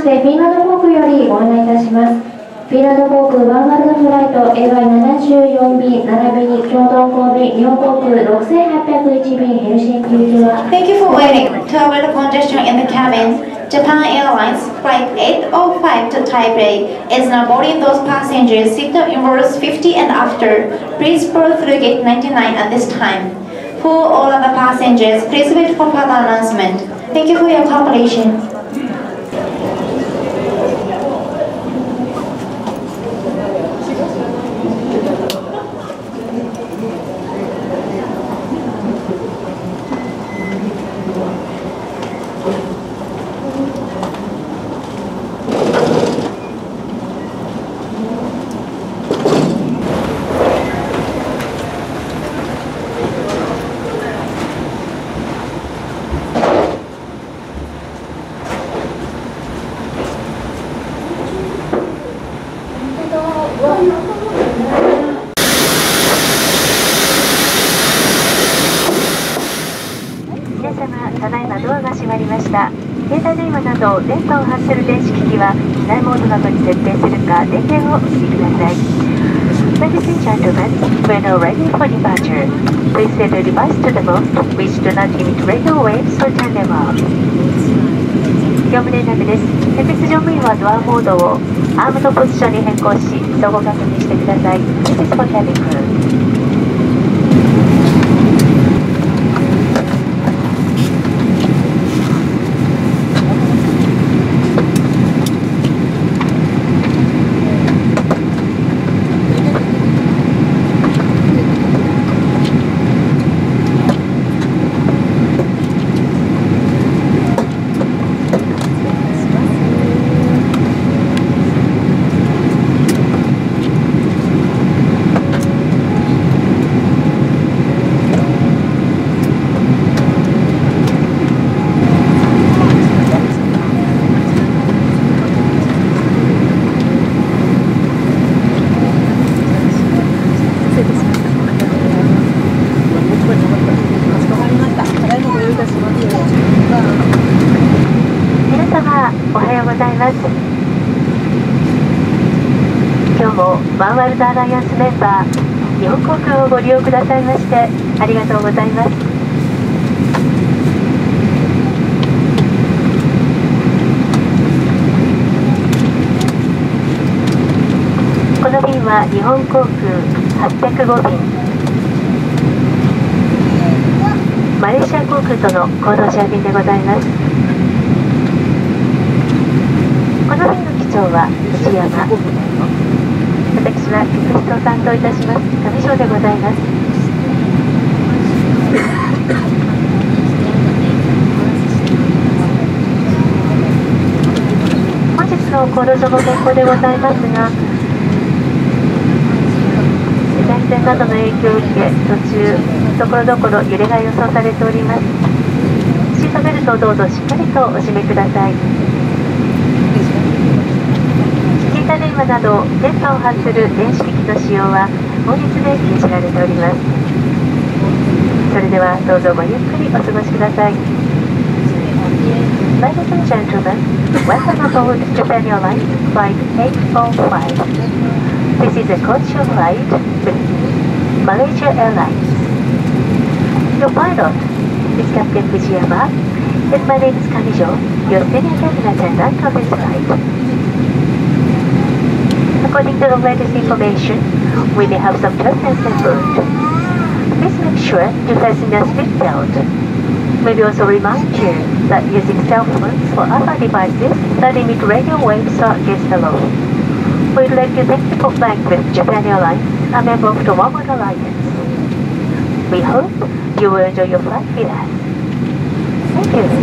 してフィンランド航空よりご案内いたします。フィンランド航空ワンワールドフライト AY74 便並びに京都航便日本航空6801便ヘルシンキ行きは Thank you for waiting. To avoid the congestion in the cabin, Japan Airlines Flight 805 to Taipei is now boarding those passengers seated in rows 50 and after. Please board through gate 99 at this time. For all other passengers, please wait for further announcement. Thank you for your cooperation. ただいまドアが閉まりました。携帯電話など電波を発する電子機器は機内モードなどに設定するか電源をお切りください。Ladies and gentlemen, we are now ready for departure. Please set your device to the mode which do not emit radio waves or turn them off. 業務連絡です。客室乗務員はドアモードをアームドポジションに変更し、相互確認してください。This is for cabin crew.今日もワンワールドアライアンスメンバー日本航空をご利用くださいましてありがとうございます。この便は日本航空805便マレーシア航空との合同シェア便でございます。この便の機長は藤山、私は客室を担当いたします上条でございます。本日の航路上の変更でございますが、前線などの影響を受け途中ところどころ揺れが予想されております。シートベルトをどうぞしっかりとお締めください。携帯電話など電波を発する電子機器の使用は法律で禁じられております。それではどうぞごゆっくりお過ごしください。Ladies and gentlemen, welcome aboard Japan Airlines Flight 805. This is a codeshare flight with Malaysia Airlines. Your pilot is Captain Fujiyama, and my name is Kamijo, your senior cabin attendant of this flight. According to the latest information, we may have some turbulence en route. Please make sure to fasten your seatbelt. Maybe also remind you that using cell phones or other devices that emit radio waves are against the law. We'd like to thank you for flying with Japan Airlines, a member of the One World Alliance. We hope you will enjoy your flight with us. Thank you.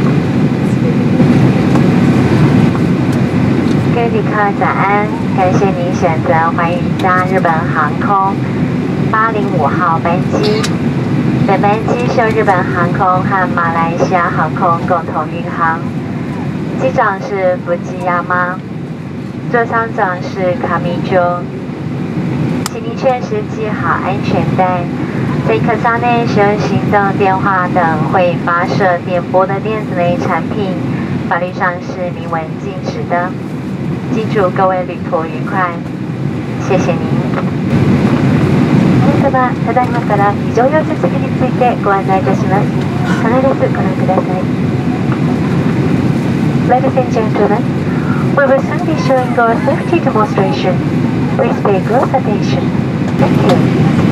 各位旅客早安，感谢您选择寰宇一家日本航空805号班机。本班机是由日本航空和马来西亚航空共同运航，机长是福吉亚妈，座舱长是卡米鸠。请您确实系好安全带。在客舱内使用行动电话等会发射电波的电子类产品， 法律上是明文禁止的。记住，各位旅途愉快，谢谢您。皆様、ただいまから非常用設備についてご案内いたします。必ずご覧ください。Ladies and gentlemen, we will soon be showing our safety demonstration. Please pay close attention. Thank you.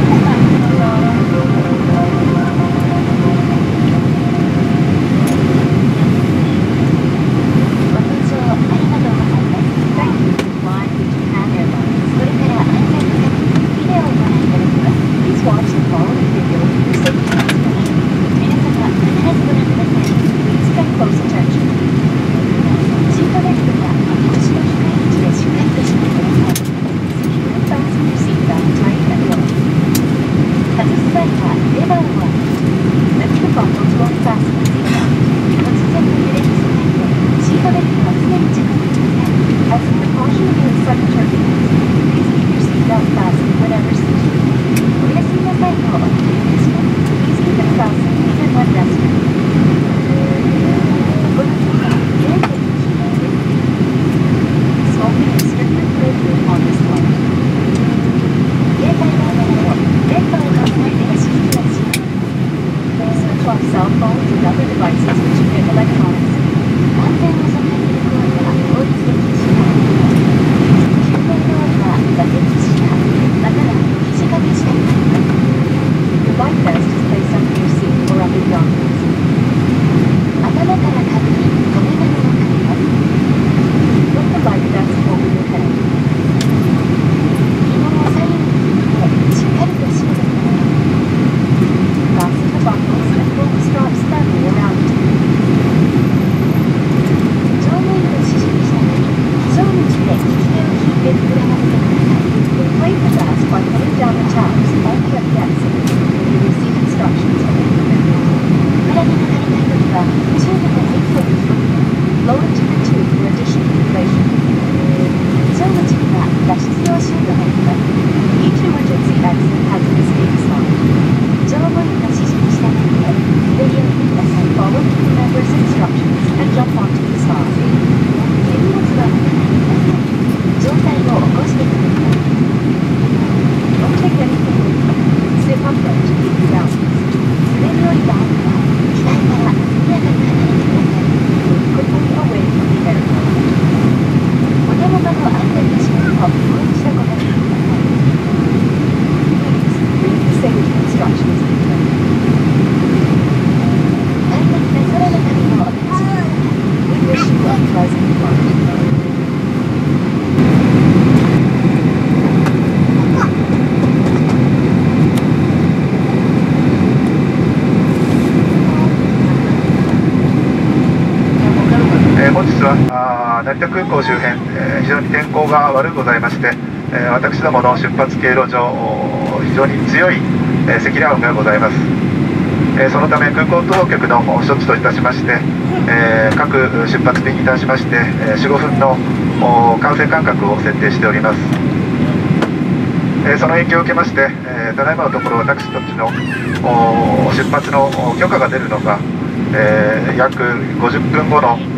本日は成田空港周辺、非常に天候が悪くございまして、私どもの出発経路上、非常に強い、積乱雲がございます。そのため空港当局の処置といたしまして、各出発便に対しまして、4、5分の管制間隔を設定しております。その影響を受けまして、ただいまのところ私たちの出発の許可が出るのが、約50分後の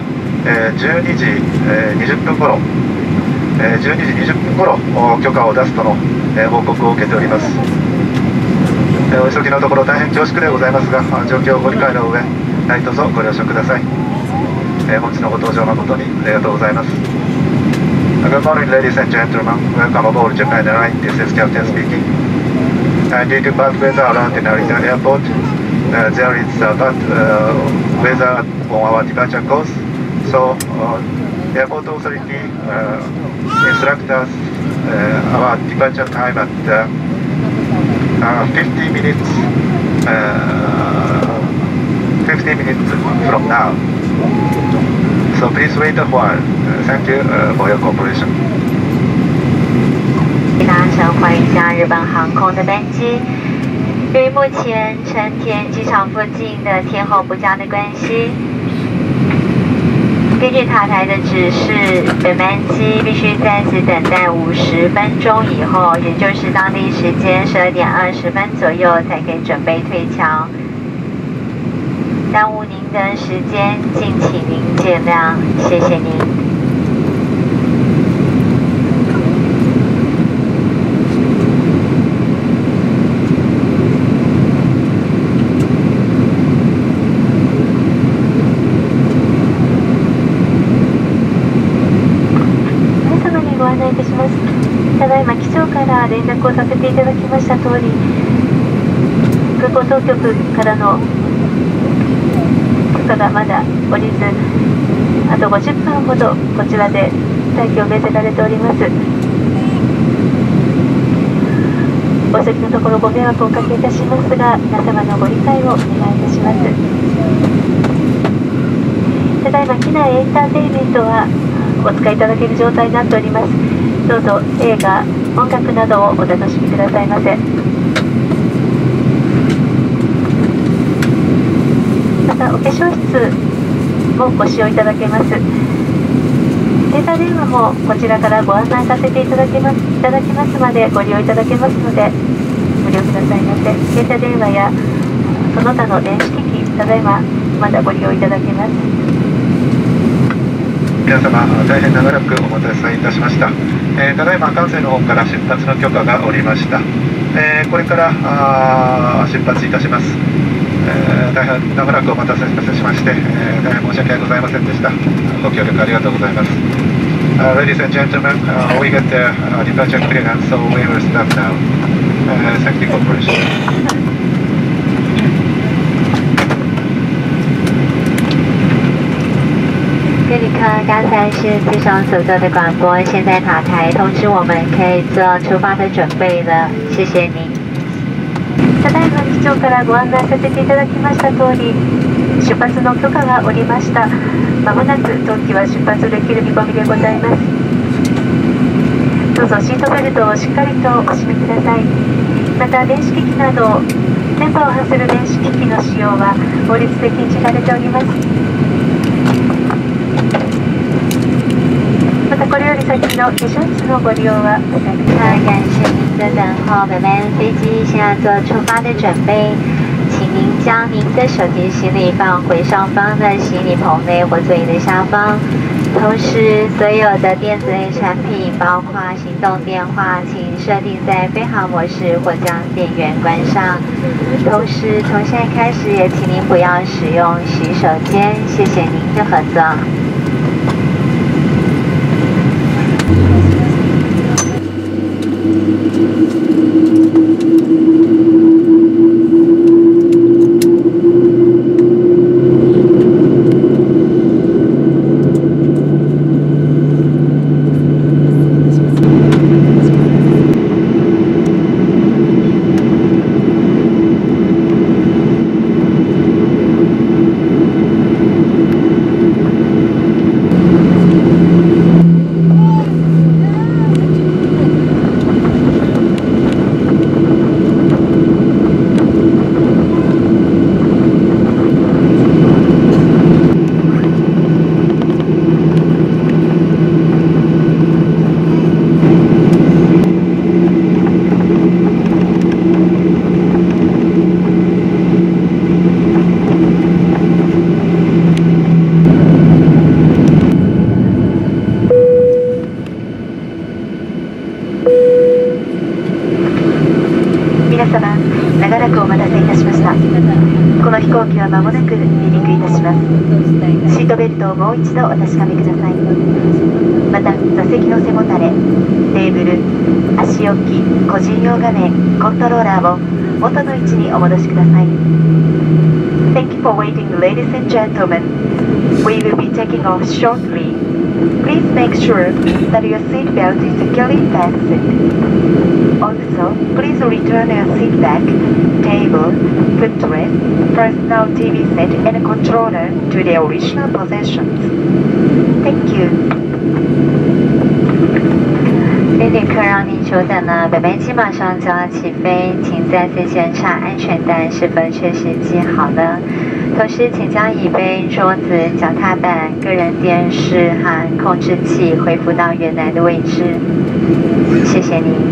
12時20分頃、12時20分頃許可を出すとの報告を受けております。お急ぎのところ大変恐縮でございますが、状況をご理解の上何卒ご了承ください。本日のご搭乗誠にありがとうございます。Good morning, ladies and gentlemen. Welcome aboard Japan Airlines. This is Captain speaking. Due to bad weather around the Narita Airport, there is bad weather on our departure course. So, airport authority instruct us our departure time at 50 minutes from now. So please wait a while. Thank you for your cooperation. 搭乘欢迎加日本航空的班机。由于目前成田机场附近的天候不佳的关系，根据塔台的指示，本班机必须在此等待50分钟以后，也就是当地时间12点20分左右，才可以准备退舱。 耽误您的时间，敬请您见谅，谢谢您。皆様にご案内いたします。ただいま機長から連絡をさせていただきました通り、空港当局からの許可がまだ下りず、あと50分ほどこちらで待機を命ぜられております。お席のところご迷惑をおかけいたしますが、皆様のご理解をお願いいたします。ただいま機内エンターテインメントはお使いいただける状態になっております。どうぞ映画、音楽などをお楽しみくださいませ。またお化粧室もご使用いただけます。携帯電話もこちらからご案内させていただきますまでご利用いただけますのでご利用くださいませ。携帯電話やその他の電子機器、ただいままだご利用いただけます。 皆様大変長らくお待たせいたしました。ただいま管制の方から出発の許可がおりました。これから出発いたします。大変長らくお待たせしまして、大変申し訳ございませんでした。ご協力ありがとうございます。Ladies and gentlemen, we get the departure clearance, so we will start now. Thank you for cooperation. 各旅客，刚才是机上所做的广播，现在塔台通知我们可以做出发的准备了。谢谢您。ただいま機長からご案内させていただきました通り、出発の許可が下りました。まもなく当機は出発できる見込みでございます。どうぞシートベルトをしっかりとお締めください。また電子機器など電波を発する電子機器の使用は法律で禁じられております。またこれより先の化粧室のご利用はお避けください。感谢您的等候，本班飞机现在做出发的准备，请您将您的手提行李放回上方的行李棚内或座椅的下方。同时，所有的电子类产品，包括行动电话，请设定在飞行模式或将电源关上。同时，从现在开始，也请您不要使用洗手间。谢谢您的合作。皆様、長らくお待たせいたしました。この飛行機は間もなく離陸いたします。シートベルトをもう一度お確かめください。また、座席の背もたれ、テーブル、足置き、個人用画面、コントローラーを元の位置にお戻しください。Thank you for waiting, ladies and gentlemen. We will be taking off shortly. Please make sure that your seat belt is securely fastened. Also, please return your seat back, table, footrest, personal TV set and controller to their original possessions. Thank you. 旅客让您久等了，本班机马上就要起飞，请再次检查安全带是否确实系好了。同时，请将椅背、桌子、脚踏板、个人电视和控制器恢复到原来的位置。谢谢您。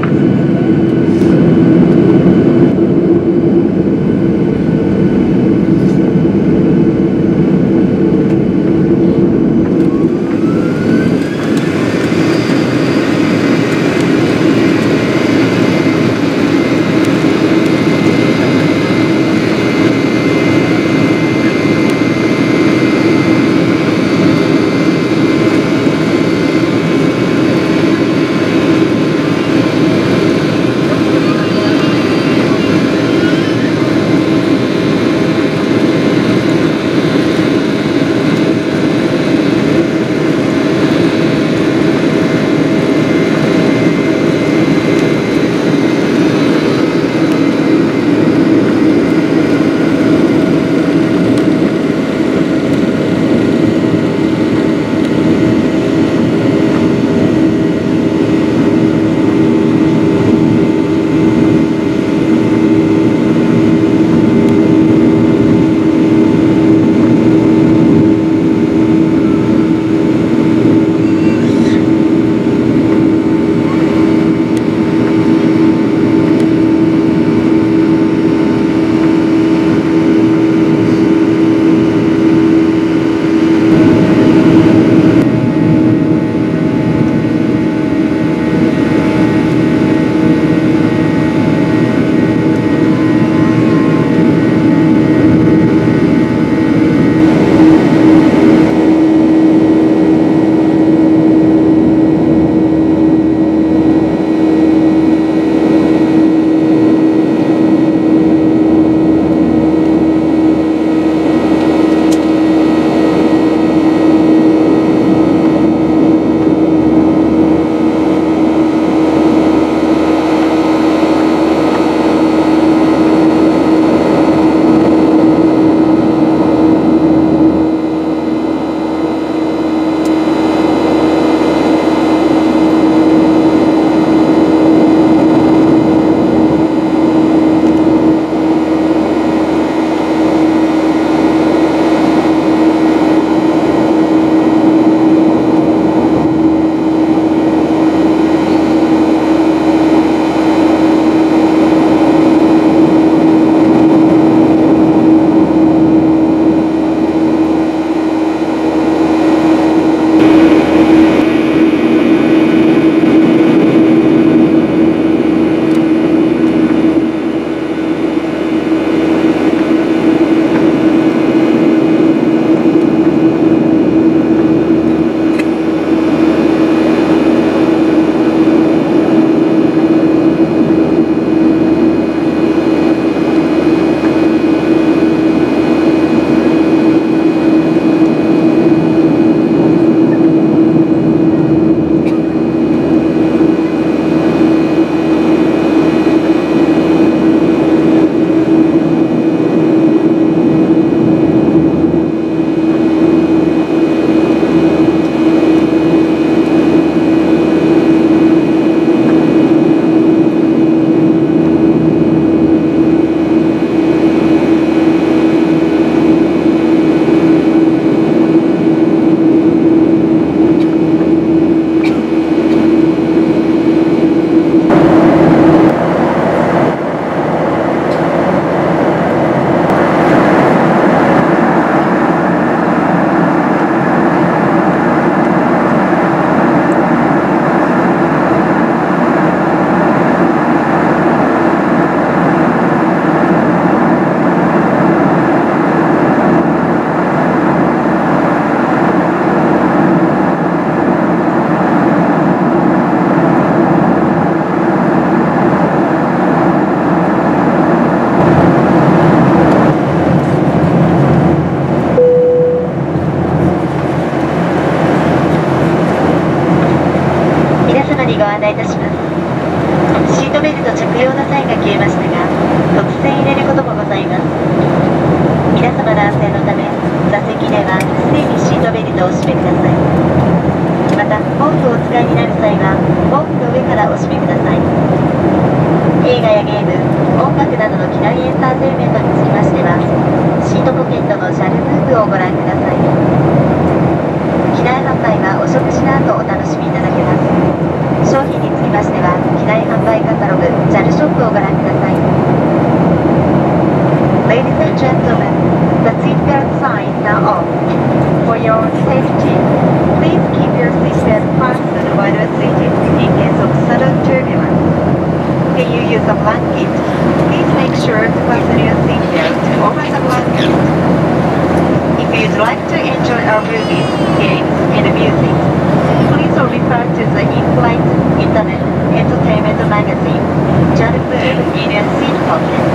とお閉めください。また、毛布をお使いになる際は毛布の上からお閉めください。映画やゲーム、音楽などの機内エンターテインメントにつきましては、シートポケットのシャルブームをご覧ください。機内販売はお食事の後お楽しみいただけます。商品につきましては、機内販売カタログ JAL ショップをご覧ください。Ladies and gentlemen, the seatbelt sign is now off. For your safety, please keep your seatbelt fastened while seated in case of sudden turbulence. When you use a blanket, please make sure to fasten your seatbelt over the blanket. If you'd like to enjoy our movies, games, and music, please refer to the in-flight internet entertainment magazine, JAL Move in your seat pocket.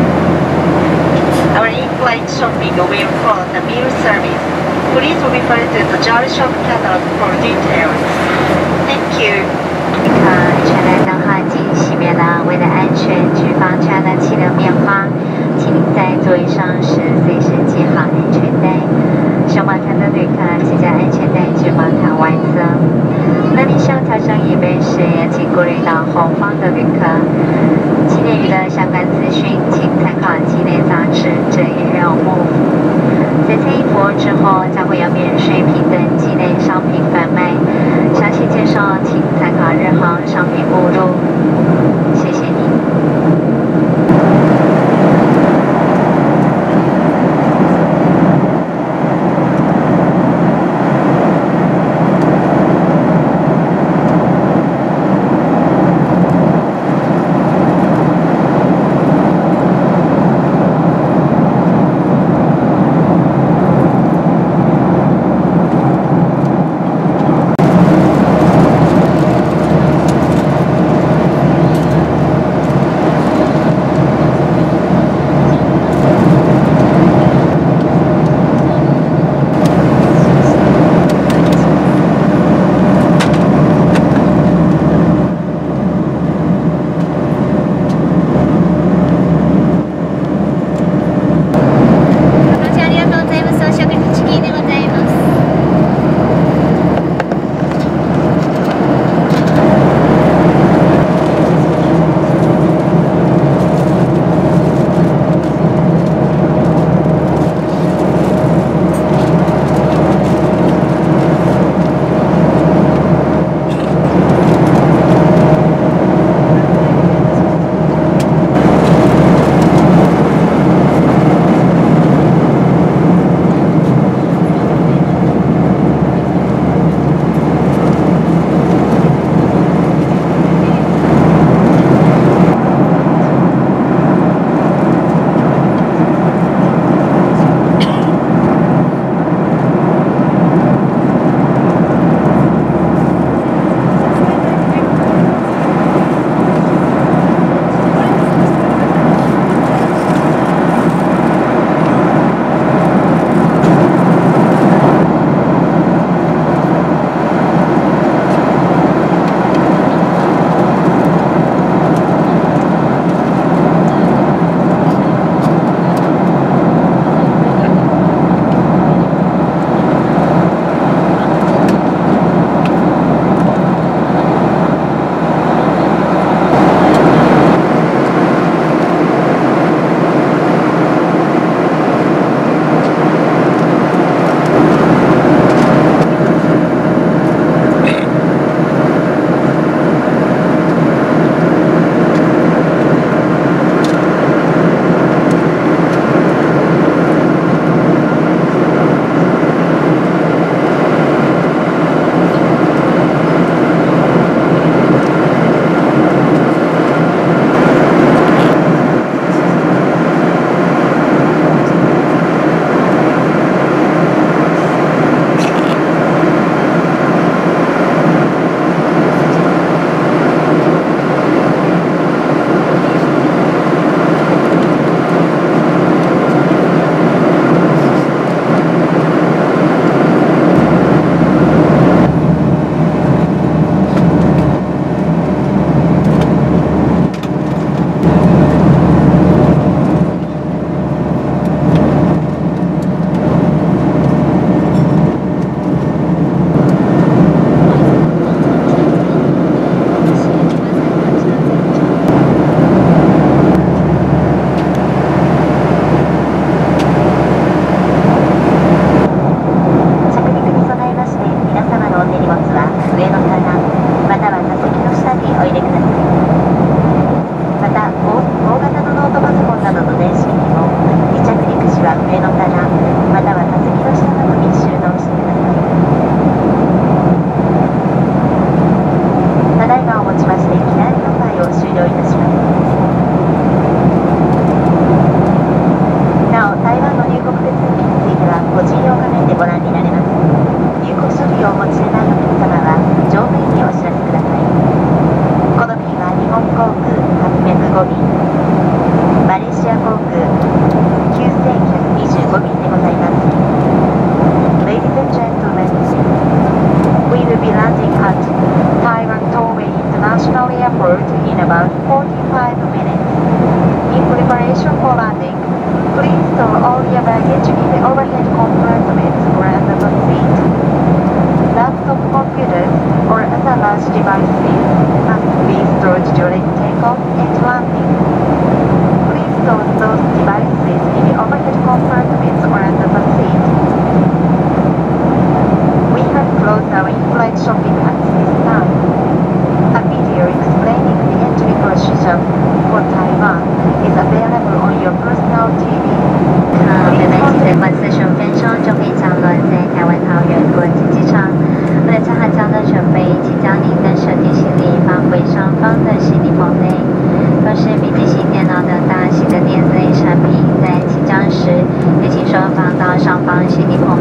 Our in-flight shopping will follow the meal service. Please refer to the JAL Shop catalog for details. Thank you. 全来灯号已经熄灭了，为了安全，举方车的气流变化，请您在座椅上时随时系好安全带。上宝台的旅客系在安全带至宝台外侧。那您需要调整椅背时，也请顾虑到后方的旅客。机内娱乐相关资讯，请参考机内杂志，这也让幕府。在参议服务之后，将会有免税品等机内商品贩卖。详细介绍，请参考日航商品目录。谢谢您。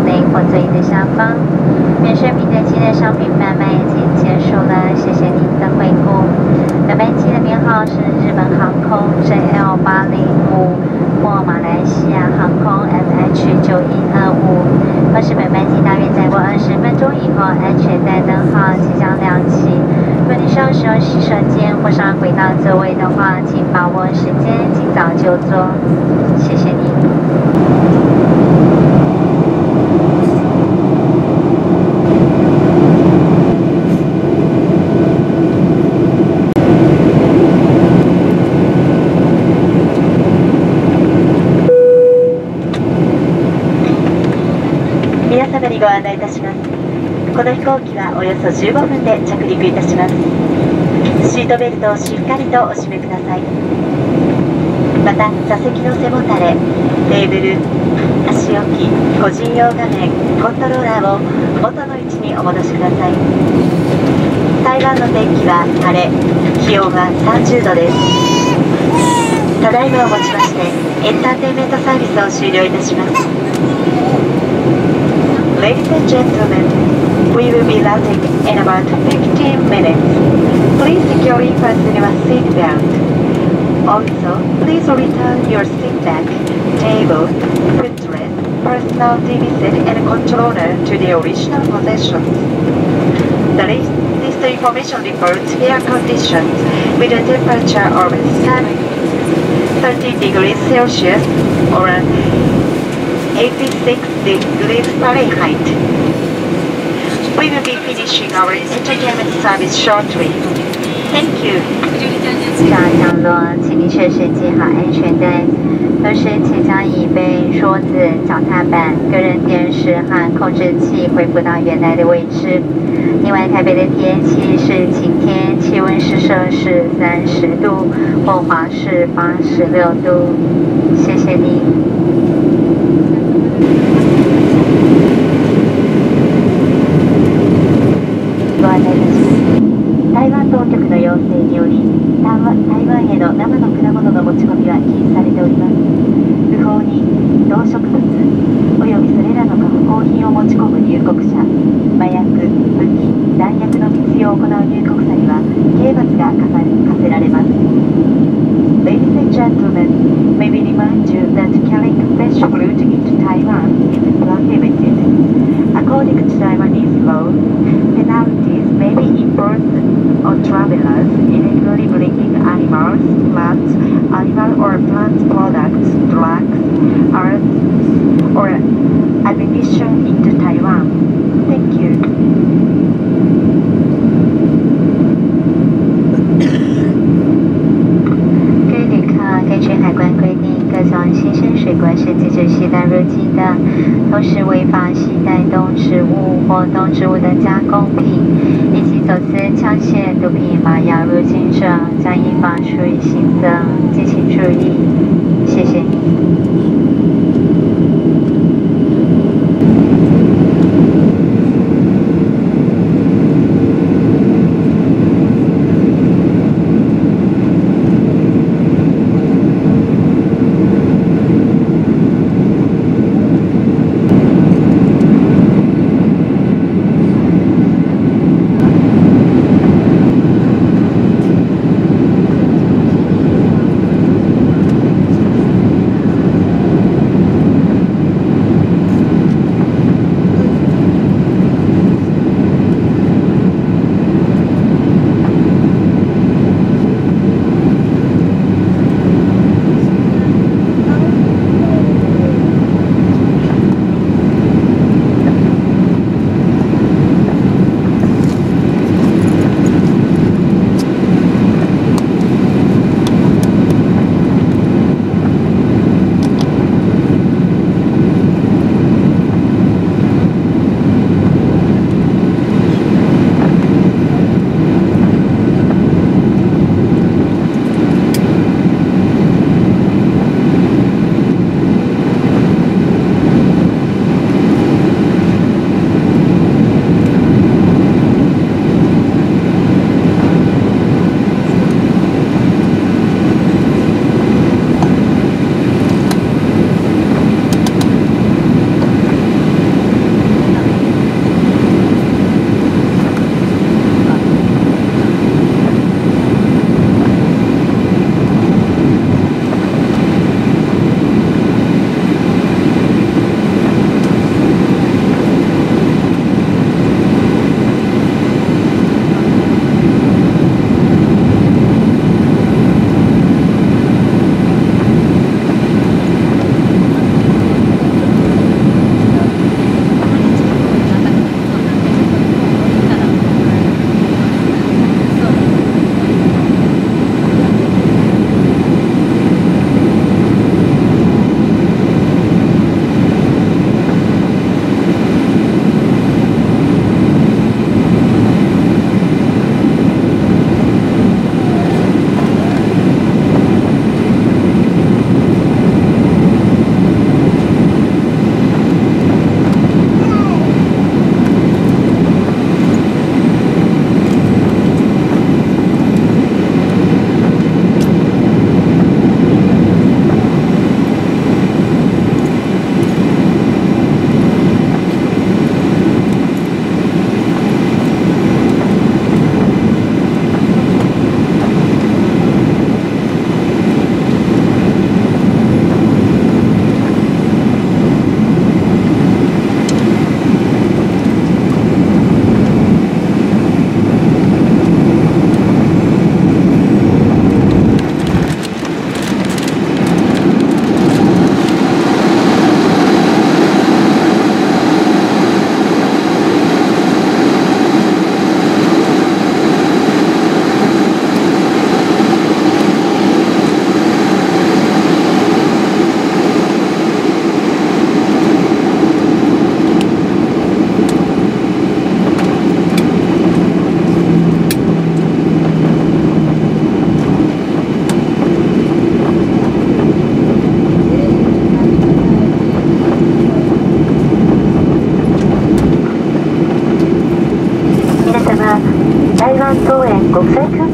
内或座椅的下方。免税品的纪念商品贩卖已经结束了，谢谢您的惠顾。本班机的编号是日本航空 JL805 或马来西亚航空 MH9125。若是本班机大约载过20分钟以后，安全带灯号即将亮起。若您需要使用洗手间或上轨道座位的话，请把握时间，尽早就座。谢谢您。皆様にご案内いたします。この飛行機はおよそ15分で着陸いたします。シートベルトをしっかりとお締めください。また座席の背もたれ、テーブル、足置き、個人用画面、コントローラーを元の位置にお戻しください。台湾の天気は晴れ、気温は30度です。ただいまをもちましてエンターテインメントサービスを終了いたします。Ladies and gentlemen, we will be landing in about 15 minutes. Please securely fasten your seat belt. Also, please return your seat back, table, footrest, personal TV set and controller to the original possessions. The list information reports air conditions with a temperature of 30 degrees Celsius or 86 degrees Fahrenheit. We will be finishing our entertainment service shortly. Thank you. 下降落，请您确实系好安全带，同时请将椅背、桌子、脚踏板、个人电视和控制器恢复到原来的位置。另外，台北的天气是晴天，气温是摄氏30度，或华氏86度。谢谢您。ご案内いたします。台湾当局の要請により、台湾への生の果物の持ち込みは禁止されております。不法に動植物およびそれらの加工品を持ち込む入国者、麻薬、武器、弾薬の密輸を行う入国者には刑罰が課せられます。Ladies and gentlemen, may we remind you that carrying fresh fruit into Taiwan is prohibited. According to Taiwanese law, penalties may be imposed on travelers illegally bringing animals, plants, animal or plant products, drugs, arms, or ammunition into Taiwan. Thank you. 根据海关规定，各种新鲜水果是禁止携带入境的。同时，违法携带动植物或动植物的加工品，以及走私、枪械、毒品、麻药入境者，将依法处以刑责，敬请注意。谢谢您。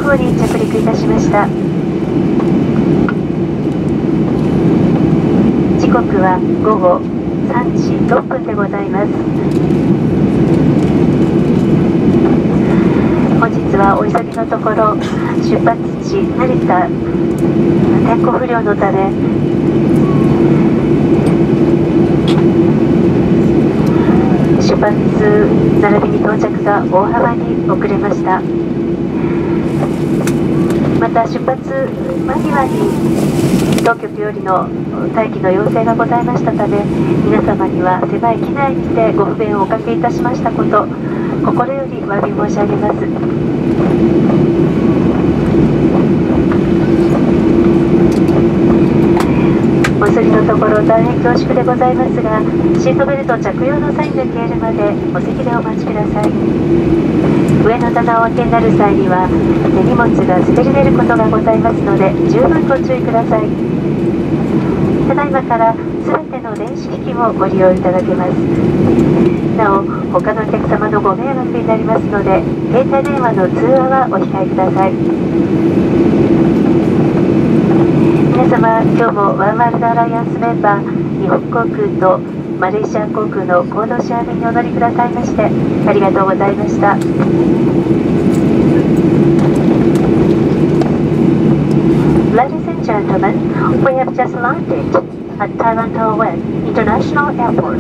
方に着陸いたしました。時刻は午後3時6分でございます。本日はお急ぎのところ、出発地成田、天候不良のため出発並びに到着が大幅に遅れました。また出発間際に当局よりの待機の要請がございましたため、皆様には狭い機内にてご不便をおかけいたしましたこと、心より詫び申し上げます。お急ぎのところ大変恐縮でございますが、シートベルト着用のサインが消えるまでお席でお待ちください。上の棚をお開けになる際には手荷物が滑り出ることがございますので、十分ご注意ください。ただいまから全ての電子機器をご利用いただけます。なお、他のお客様のご迷惑になりますので、携帯電話の通話はお控えください。皆様、今日もワンワールドアライアンスメンバー、日本航空とマレーシア航空の行動シェア便にお乗りくださいましてありがとうございました。Ladies and gentlemen, we have just landed at Taiwan Taowen International Airport.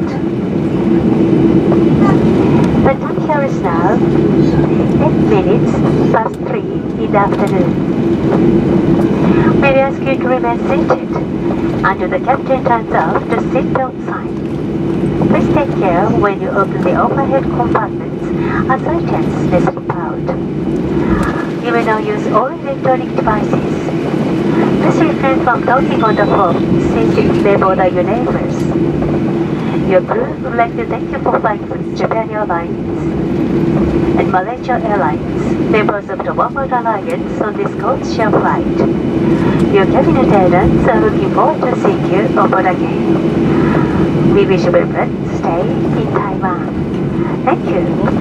The time here is now 8 minutes past 3 in the afternoon. May we ask you to remain seated until the captain turns off the seatbelt sign. Please take care when you open the overhead compartments as items may slip out. You may now use all electronic devices. Please refrain from talking on the phone since it may bother your neighbors. Your crew would like to thank you for flying with Japan Airlines and Malaysia Airlines, members of the One World Alliance on this codeshare flight. Your cabin attendants are looking forward to seeing you on board again. We wish you a pleasant stay in Taiwan. Thank you.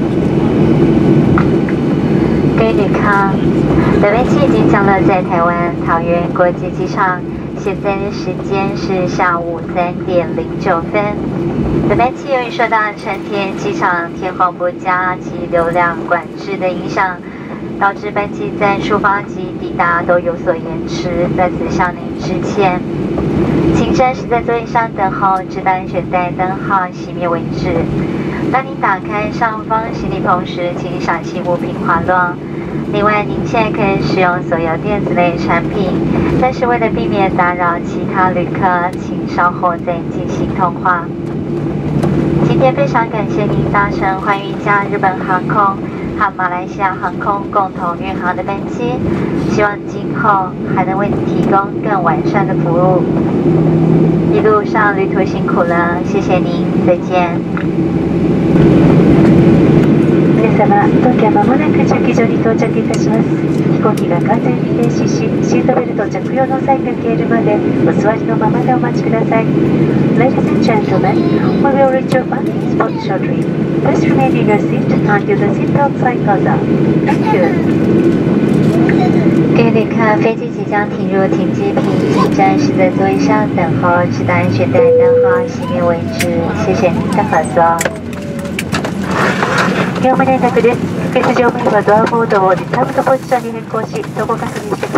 各位旅客，本班机已经降落在台湾桃园国际机场，现在的时间是下午3:09。本班机由于受到成田机场天候不佳及流量管制的影响，导致班机在出发及抵达都有所延迟，在此向您致歉。请暂时在座椅上等候，直到安全带灯号熄灭为止。当您打开上方行李棚时，请小心物品滑落。另外，您现在可以使用所有电子类产品，但是为了避免打扰其他旅客，请稍后再进行通话。今天非常感谢您搭乘寰宇一家日本航空和马来西亚航空共同运航的班机，希望今後还能为你提供更完善的服务。一路上旅途辛苦了，谢谢您，再见。皆様、当機は間もなく駐機場に到着いたします。飛行機が完全に停止し、シートベルト着用のサインが消えるまでお座りのままでお待ちください。Ladies and gentlemen, we will reach your landing spot shortly. Please remain in your seat until the seatbelt sign goes up. Thank you. 各位旅客，飞机即将停入停机坪，请暂时在座椅上等候，直到安全带灯号熄灭为止。谢谢您的合作。業務連絡です。客室乗務員はドアボードをリザーブドポジションに変更し、どこ確認してください。